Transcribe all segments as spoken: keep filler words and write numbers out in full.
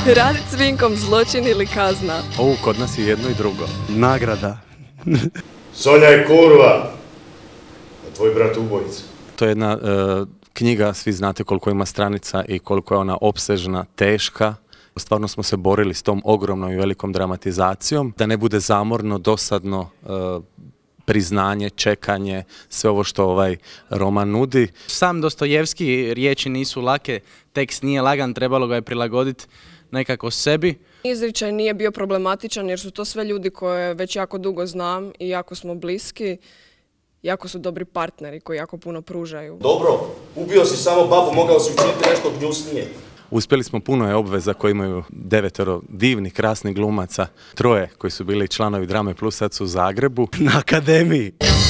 Radit s Vinkom zločin ili kazna? Ovo, kod nas je jedno i drugo. Nagrada. Sonja je kurva, a tvoj brat ubojica. To je jedna uh, knjiga, svi znate koliko ima stranica i koliko je ona opsežna, teška. Stvarno smo se borili s tom ogromnom i velikom dramatizacijom, da ne bude zamorno, dosadno, uh, priznanje, čekanje, sve ovo što ovaj roman nudi. Sam Dostojevski, riječi nisu lake, tekst nije lagan, trebalo ga je prilagoditi nekako sebi. Izričaj nije bio problematičan jer su to sve ljudi koje već jako dugo znam i jako smo bliski. Jako su dobri partneri koji jako puno pružaju. Dobro, ubio si samo babu, mogao si učiniti nešto gnjusnije. Uspjeli smo, puno je obveza koji imaju devetero divnih, krasnih glumaca, troje koji su bili članovi Drame Plus, sad su u Zagrebu. Na akademiji.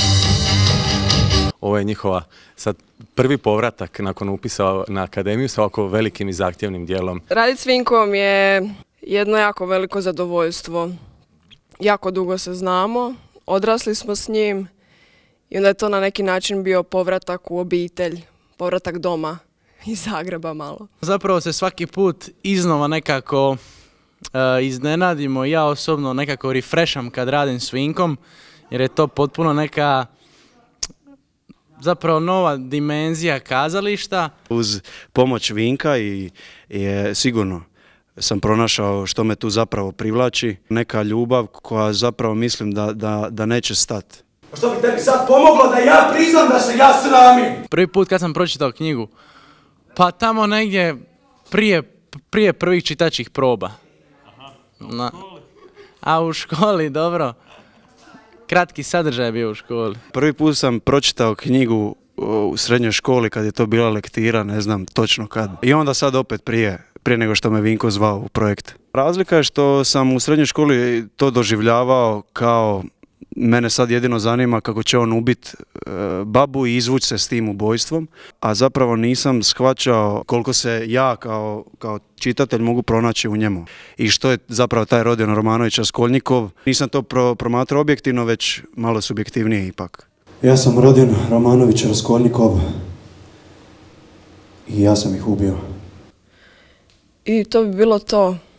Ovo je njihova sad prvi povratak nakon upisa na akademiju sa ovako velikim i zahtjevnim dijelom. Radit s Vinkom je jedno jako veliko zadovoljstvo. Jako dugo se znamo, odrasli smo s njim i onda je to na neki način bio povratak u obitelj, povratak doma iz Zagreba malo. Zapravo se svaki put iznova nekako uh, iznenadimo, ja osobno nekako refresham kad radim s Vinkom, jer je to potpuno neka zapravo nova dimenzija kazališta. Uz pomoć Vinka i je sigurno sam pronašao što me tu zapravo privlači. Neka ljubav koja zapravo mislim da, da, da neće stati. A što bi tebi sad pomoglo da ja priznam da se ja sramim? Prvi put kad sam pročitao knjigu, pa tamo negdje prije, prije prvih čitačih proba. Na, a u školi, dobro. Kratki sadržaj je bio u školi. Prvi put sam pročitao knjigu u srednjoj školi kad je to bila lektira, ne znam točno kad. I onda sad opet prije, prije nego što me Vinko zvao u projekt. Razlika je što sam u srednjoj školi to doživljavao kao mene sad jedino zanima kako će on ubiti e, babu i izvući se s tim ubojstvom, a zapravo nisam shvaćao koliko se ja kao, kao čitatelj mogu pronaći u njemu. I što je zapravo taj Rodion Romanović Raskolnikov. Nisam to pro, promatrao objektivno, već malo subjektivnije ipak. Ja sam Rodion Romanović Raskolnikov i ja sam ih ubio. I to bi bilo to.